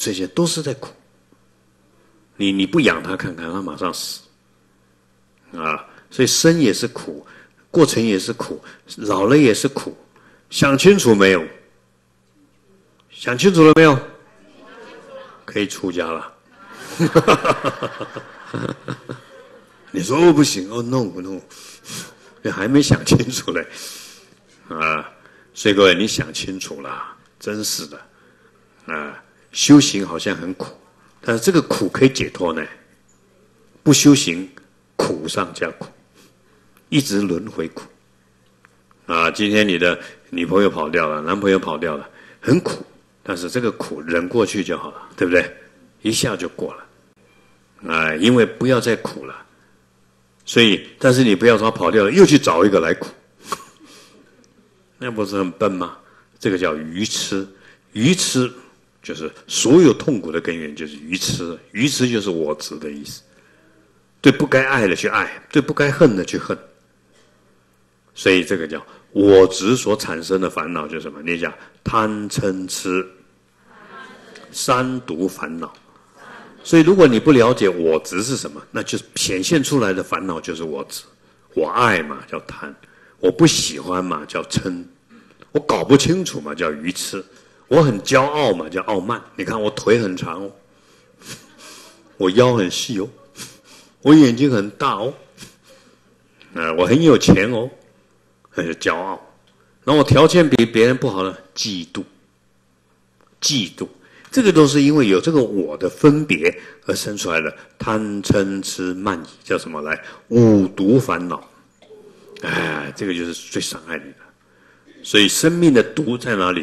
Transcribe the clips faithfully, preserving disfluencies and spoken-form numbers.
这些都是在苦。你你不养它看看，它马上死啊！所以生也是苦，过程也是苦，老了也是苦。想清楚没有？想清楚了没有？可以出家了。你说哦不行哦 no no， 你还没想清楚嘞啊！所以各位，你想清楚了，真是的啊！修行好像很苦，但是这个苦可以解脱呢。不修行，苦上加苦，一直轮回苦啊！今天你的女朋友跑掉了，男朋友跑掉了，很苦，但是这个苦忍过去就好了，对不对？一下就过了啊！因为不要再苦了。所以，但是你不要说跑掉了，又去找一个来苦，那不是很笨吗？这个叫愚痴。愚痴就是所有痛苦的根源，就是愚痴。愚痴就是我执的意思，对不该爱的去爱，对不该恨的去恨。所以这个叫我执所产生的烦恼，就是什么？你讲贪嗔痴三毒烦恼。所以，如果你不了解我执是什么，那就显现出来的烦恼就是我执。我爱嘛，叫贪；我不喜欢嘛，叫嗔；我搞不清楚嘛，叫愚痴；我很骄傲嘛，叫傲慢。你看我腿很长哦，我腰很细哦，我眼睛很大哦，啊，我很有钱哦，很骄傲。然后我条件比别人不好呢，嫉妒，嫉妒。这个都是因为有这个我的分别而生出来的贪嗔痴慢疑，叫什么？来，五毒烦恼。哎，这个就是最伤害你的。所以生命的毒在哪里？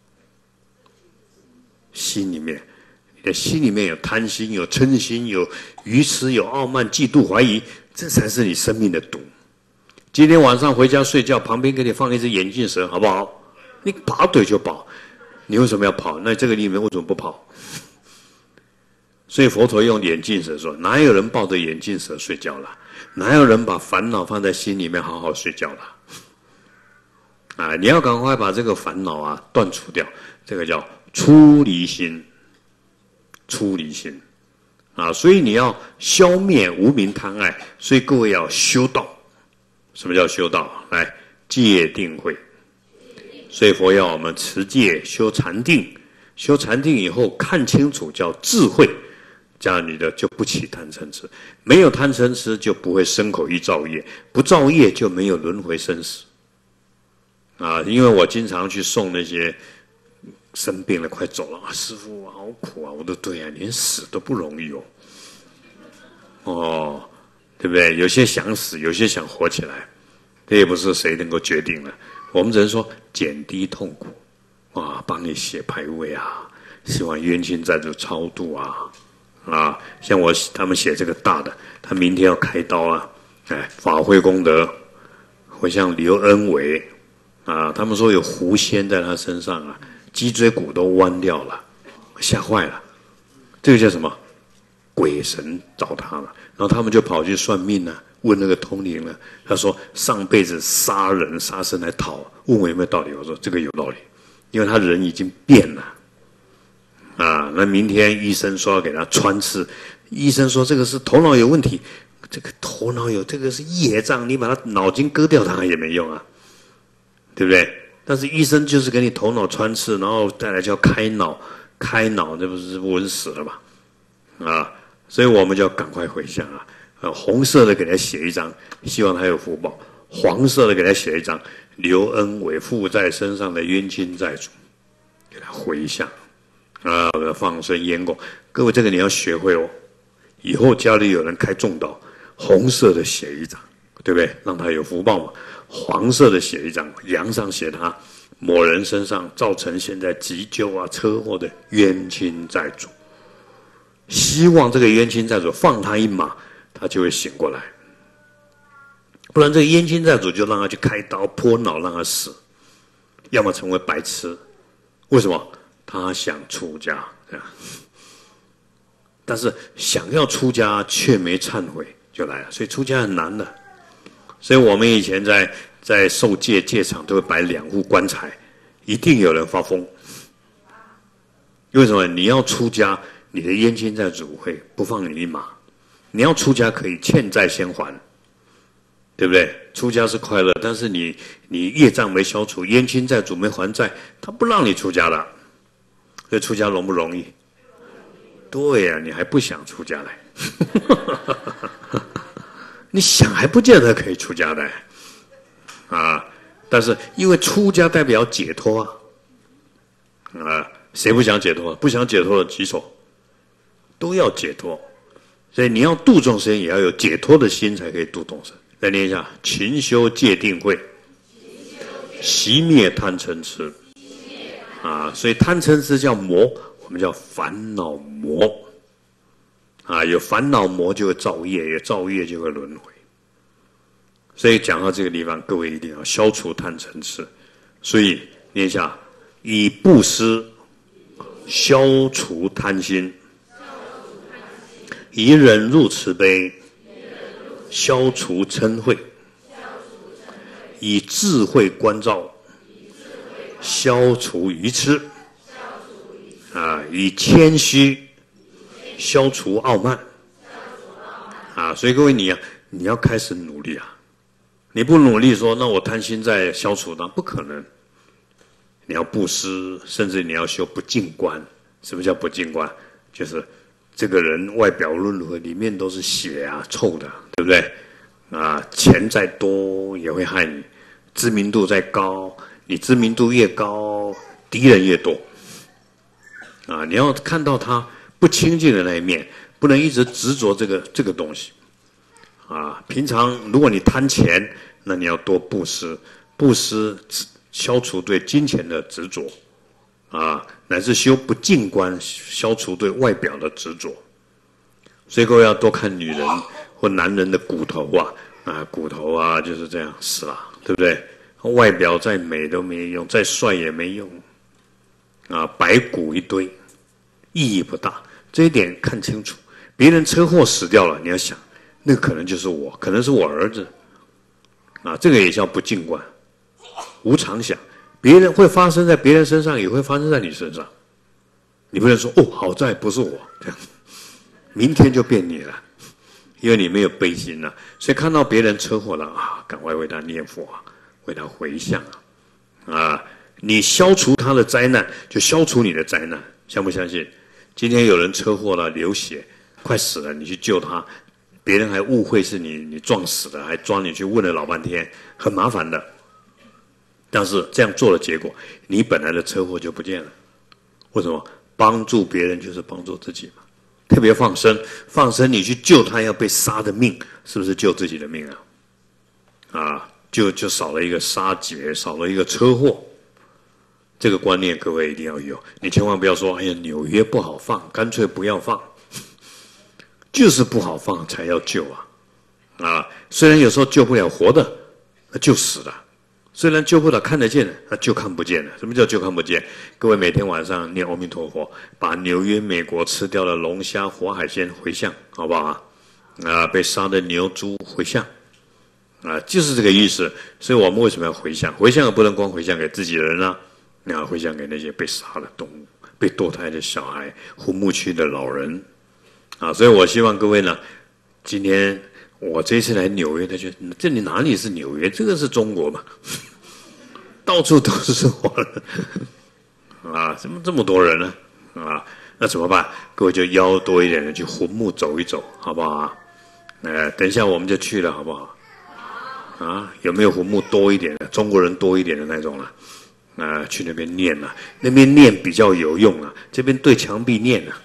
心里面。你的心里面有贪心，有嗔心，有愚痴，有傲慢、嫉妒、怀疑，这才是你生命的毒。今天晚上回家睡觉，旁边给你放一只眼镜蛇，好不好？你拔腿就跑。你为什么要跑？那这个里面为什么不跑？所以佛陀用眼镜蛇说：哪有人抱着眼镜蛇睡觉了？哪有人把烦恼放在心里面好好睡觉了？啊，你要赶快把这个烦恼啊断除掉，这个叫出离心。出离心啊，所以你要消灭无明贪爱，所以各位要修道。什么叫修道？来，戒定慧。所以佛要我们持戒、修禅定，修禅定以后看清楚叫智慧，这样你的就不起贪嗔痴，没有贪嗔痴就不会身口意造业，不造业就没有轮回生死。啊，因为我经常去送那些生病了快走了啊，师父啊好苦啊，我都对啊，连死都不容易哦。哦，对不对？有些想死，有些想活起来，这也不是谁能够决定的。我们只能说减低痛苦，啊，帮你写牌位啊，希望冤亲债主超度啊，啊，像我他们写这个大的，他明天要开刀啊，哎，法会功德，会像刘恩伟啊，他们说有狐仙在他身上啊，脊椎骨都弯掉了，吓坏了，这个叫什么？鬼神找他了，然后他们就跑去算命啊。问那个通灵了，他说上辈子杀人杀生来讨，问我有没有道理？我说这个有道理，因为他人已经变了啊。那明天医生说要给他穿刺，医生说这个是头脑有问题，这个头脑有这个是业障，你把他脑筋割掉他也没用啊，对不对？但是医生就是给你头脑穿刺，然后再来叫开脑，开脑这不是稳死了吧？啊，所以我们就要赶快回向啊。呃，红色的给他写一张，希望他有福报；黄色的给他写一张，刘恩伟负在身上的冤亲债主，给他回向啊，放生烟供。各位，这个你要学会哦。以后家里有人开重道，红色的写一张，对不对？让他有福报嘛。黄色的写一张，梁上写他某人身上造成现在急救啊、车祸的冤亲债主，希望这个冤亲债主放他一马。他就会醒过来，不然这个冤亲债主就让他去开刀剖脑让他死，要么成为白痴。为什么？他想出家，这样，但是想要出家却没忏悔就来了，所以出家很难的。所以我们以前在在受戒戒场都会摆两副棺材，一定有人发疯为什么？你要出家，你的冤亲债主会不放你一马。你要出家可以欠债先还，对不对？出家是快乐，但是你你业障没消除，冤亲债主没还债，他不让你出家的。所以出家容不容易？对呀、啊，你还不想出家来？你想还不见得可以出家的啊！但是因为出家代表解脱啊，啊，谁不想解脱？不想解脱的举手，都要解脱。所以你要度众生，也要有解脱的心，才可以度众生。再念一下：勤修戒定慧，熄灭贪嗔痴。啊，所以贪嗔痴叫魔，我们叫烦恼魔。啊，有烦恼魔就会造业，有造业就会轮回。所以讲到这个地方，各位一定要消除贪嗔痴。所以念一下：以布施消除贪心，以忍辱慈悲消除嗔恚，以智慧关照消除愚痴，啊，以谦虚消除傲慢，啊，所以各位你啊，你要开始努力啊！你不努力说，那我贪心在消除呢？不可能。你要布施，甚至你要修不净观。什么叫不净观？就是这个人外表如何，里面都是血啊，臭的，对不对？啊，钱再多也会害你，知名度再高，你知名度越高，敌人越多。啊，你要看到他不清净的那一面，不能一直执着这个这个东西。啊，平常如果你贪钱，那你要多布施，布施消除对金钱的执着，啊，乃至修不净观，消除对外表的执着。所以各位要多看女人或男人的骨头啊，啊，骨头啊就是这样死了，对不对？外表再美都没用，再帅也没用，啊，白骨一堆，意义不大。这一点看清楚。别人车祸死掉了，你要想，那可能就是我，可能是我儿子，啊，这个也叫不净观，无常想。别人会发生在别人身上，也会发生在你身上。你不能说哦，好在不是我，这样，明天就变你了，因为你没有悲心了。所以看到别人车祸了啊，赶快为他念佛啊，为他回向啊，啊，你消除他的灾难，就消除你的灾难，相不相信？今天有人车祸了，流血，快死了，你去救他，别人还误会是你你撞死的，还抓你去问了老半天，很麻烦的。但是这样做的结果，你本来的车祸就不见了。为什么？帮助别人就是帮助自己嘛。特别放生，放生你去救他要被杀的命，是不是救自己的命啊？啊，就就少了一个杀劫，少了一个车祸。这个观念各位一定要有，你千万不要说，哎呀，纽约不好放，干脆不要放。就是不好放才要救啊！啊，虽然有时候救不了活的，那就死了；虽然救不了看得见的，那就看不见了。什么叫就看不见？各位每天晚上念阿弥陀佛，把纽约、美国吃掉的龙虾、活海鲜回向，好不好啊？啊，被杀的牛、猪回向，啊，就是这个意思。所以我们为什么要回向？回向也不能光回向给自己人啊，你要回向给那些被杀的动物、被堕胎的小孩、胡牧区的老人。啊，所以我希望各位呢，今天我这次来纽约，他就这里哪里是纽约？这个是中国嘛，到处都是我人啊，怎么这么多人呢？啊，那怎么办？各位就邀多一点人去魂木走一走，好不好啊？呃，等一下我们就去了，好不好？啊，有没有魂木多一点的，中国人多一点的那种了？啊，去那边念啊，那边念比较有用啊，这边对墙壁念啊。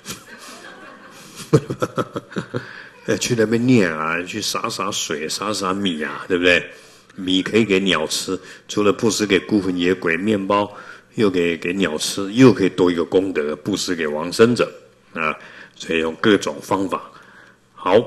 去那边念啊，去洒洒水，洒洒米啊，对不对？米可以给鸟吃，除了布施给孤魂野鬼，面包又给给鸟吃，又可以多一个功德，布施给往生者啊。所以用各种方法，好。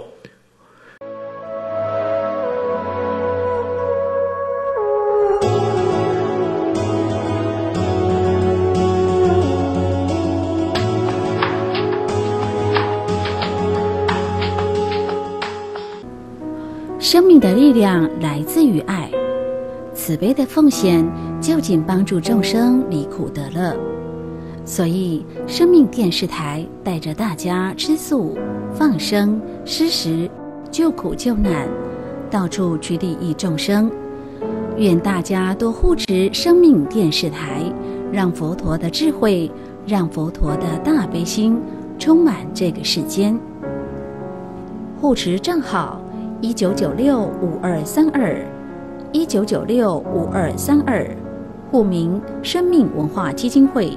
生命的力量来自于爱，慈悲的奉献就近帮助众生离苦得乐。 所以生命电视台带着大家吃素、放生、施食、救苦救难，到处去利益众生。愿大家多护持生命电视台，让佛陀的智慧，让佛陀的大悲心充满这个世间。护持账号一九九六五二三二，一九九六五二三二，户名生命文化基金会。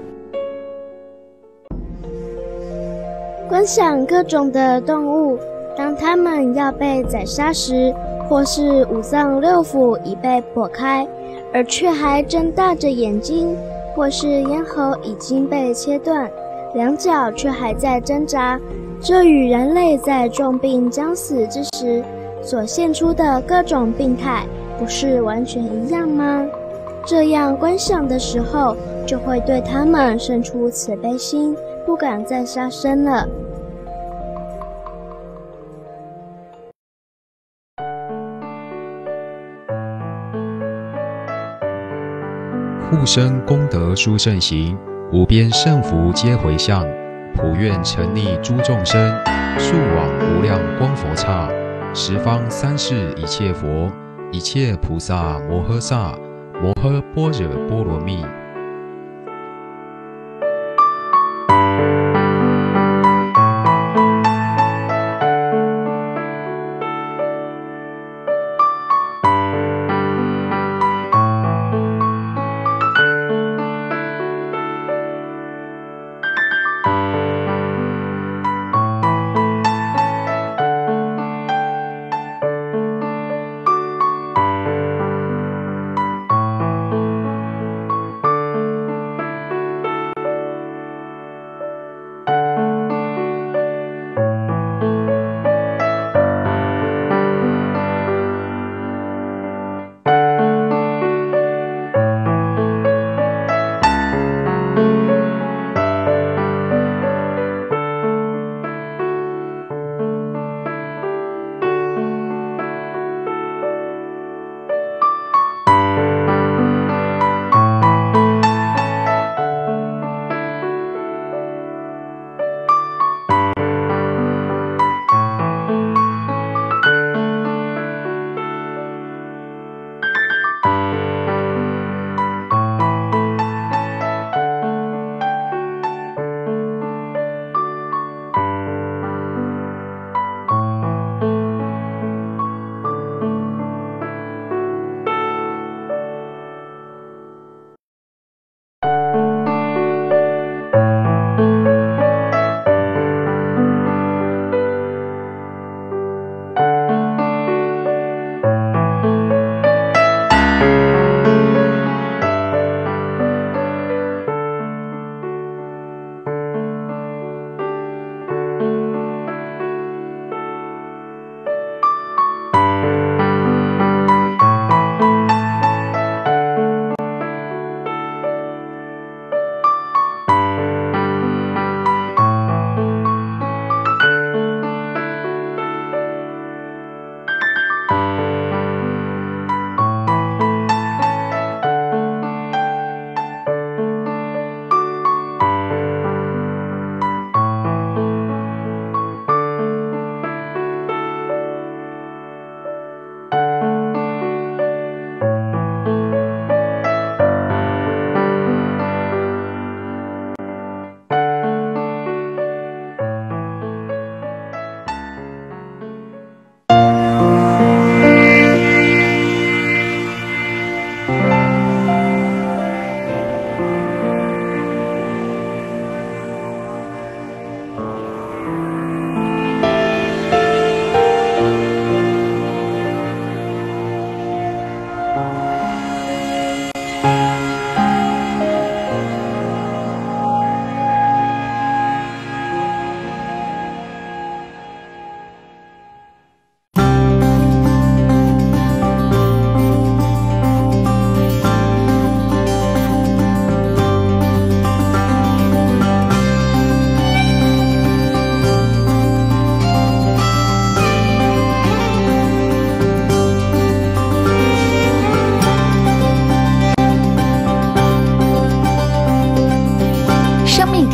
观想各种的动物，当它们要被宰杀时，或是五脏六腑已被剖开，而却还睁大着眼睛，或是咽喉已经被切断，两脚却还在挣扎，这与人类在重病将死之时所现出的各种病态，不是完全一样吗？这样观想的时候，就会对他们生出慈悲心，不敢再杀生了。 护生功德殊胜行，无边胜福皆回向，普愿沉溺诸众生，速往无量光佛刹，十方三世一切佛，一切菩萨摩诃萨，摩诃般若波罗蜜。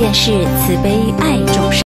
电视慈悲爱众